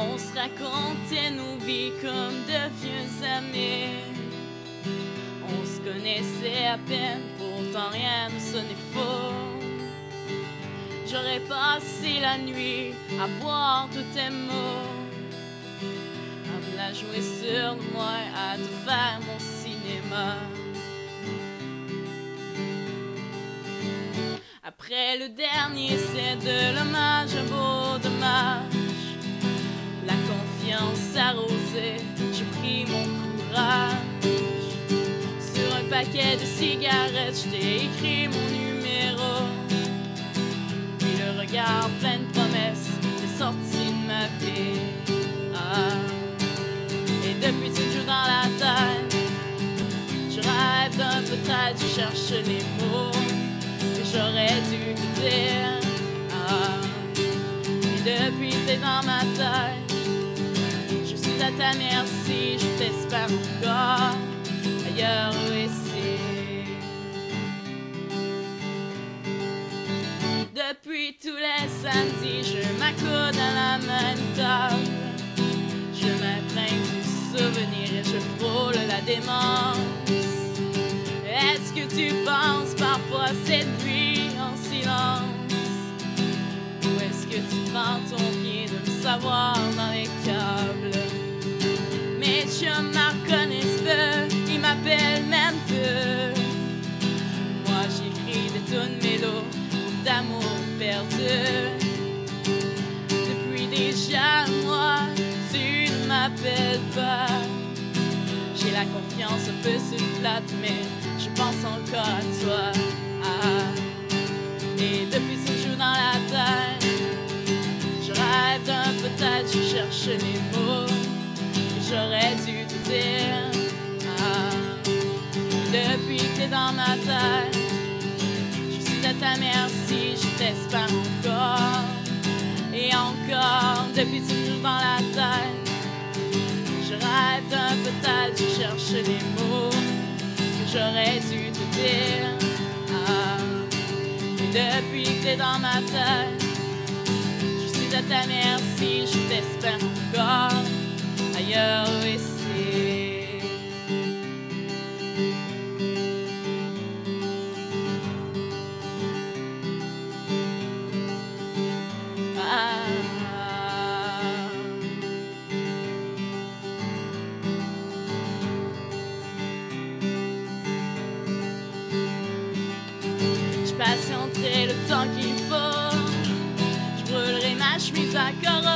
On se racontait nos vies comme de vieux amis. On se connaissait à peine, pourtant rien ne sonnait faux. J'aurais passé la nuit à boire tous tes mots, à me la jouer sur moi, à te faire mon cinéma. Après le dernier, c'est de l'hommage, un beau dommage. La confiance arrosée, j'ai pris mon courage. Sur un paquet de cigarettes, je t'ai écrit mon numéro. Puis le regard plein de promesses, t'es sorti de ma vie. Et depuis tu joues dans la tête, je rêve d'un peut-être, je cherche les mots que j'aurais dû te dire. Et depuis t'es dans ma tête, je suis à ta merci, je t'espère encore ailleurs ou ici. Depuis tous les samedis, je m'accoude à la même table. Je m'imprègne du souvenir et je frôle la démence. Est-ce que tu penses parfois cette nuit en silence? Ou est-ce que tu prends ton pied de me savoir dans les câbles? Mes chums me reconnaissent peu, ils m'appellent même peu. Moi j'écris des tonnes mélos d'amour perdu. Depuis déjà moi, tu ne m'appelles pas. J'ai la confiance un peu sur le plat, mais je pense encore à toi. Et depuis ce jour dans la tête, je rêve d'un peut-être, je cherche les mots que j'aurais dû te dire. Depuis que t'es dans ma tête, je suis à ta merci, je t'espère encore. Et encore, depuis que tu me joues dans la tête, je rêve d'un peut-être, je cherche les mots que j'aurais dû te dire. Et depuis que t'es dans ma tête, je suis à ta merci, je t'espère encore ailleurs ou ici. Je patienterai le temps qu'il faut, je brûlerai ma chemise à corps.